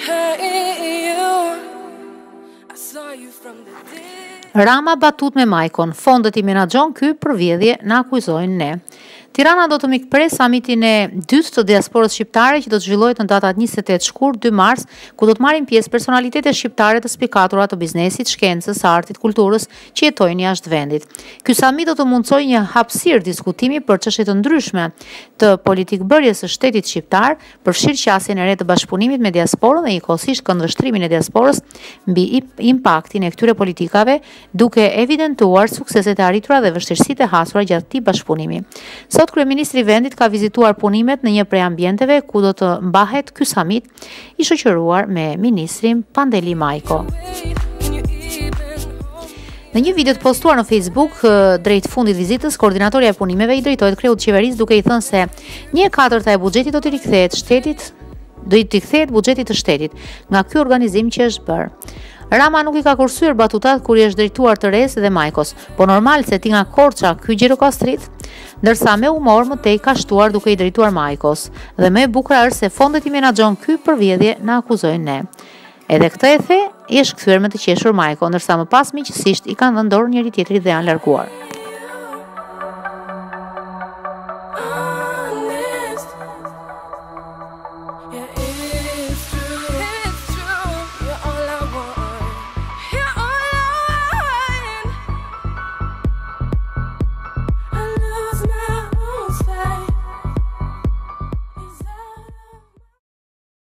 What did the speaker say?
Rama batut me Majkon, fondet i menaxhon ky për vjedhje, na akuzojnë ne. Tirana do të mikpres samitin e dytë të diasporës shqiptare që do të zhvillohet në datat 28 shkurt, 2 mars, ku do të marrin pjesë personalitete shqiptare të spikatura të biznesit, shkencës, artit, kulturës që jetojnë jashtë vendit. Ky samit do të mundsojë një hapësirë diskutimi për çështje të ndryshme të politikbërjes së shtetit shqiptar, përfshirë qasjen e re të bashkëpunimit me diasporën dhe njëkohësisht këndvështrimin e diasporës mbi impaktin e këtyre politikave, duke evidentuar sukseset e arritura dhe vështirësitë e hasura gjatë këtij bashkëpunimi. Sot kryeministri i vendit ka vizituar punimet në një prej ambienteve ku do të mbahet ky samit, i shoqëruar me ministrin Pandeli Majko. Në një video të postuar në Facebook drejt fundit vizitës, koordinatorja e punimeve i drejtohet kreut të qeverisë duke i thënë se 1/4 e buxhetit do të rikthehet buxhetit të shtetit nga ky organizim që është bërë. Rama nuk i ka kursyer batutat kur i është drejtuar Therese dhe Majkos, po normal se ti nga Korça ky gjirokastrit, ndërsa me humor më tej ka shtuar duke i drejtuar Majkos. Dhe më e bukur është se fondet i menaxhon ky për vjedhje, na akuzojnë ne. Edhe këtë e the, i është kthyer me të qeshur Majko, ndërsa më pas miqësisht i kanë dhënë dorë njëri tjetrit dhe janë larguar.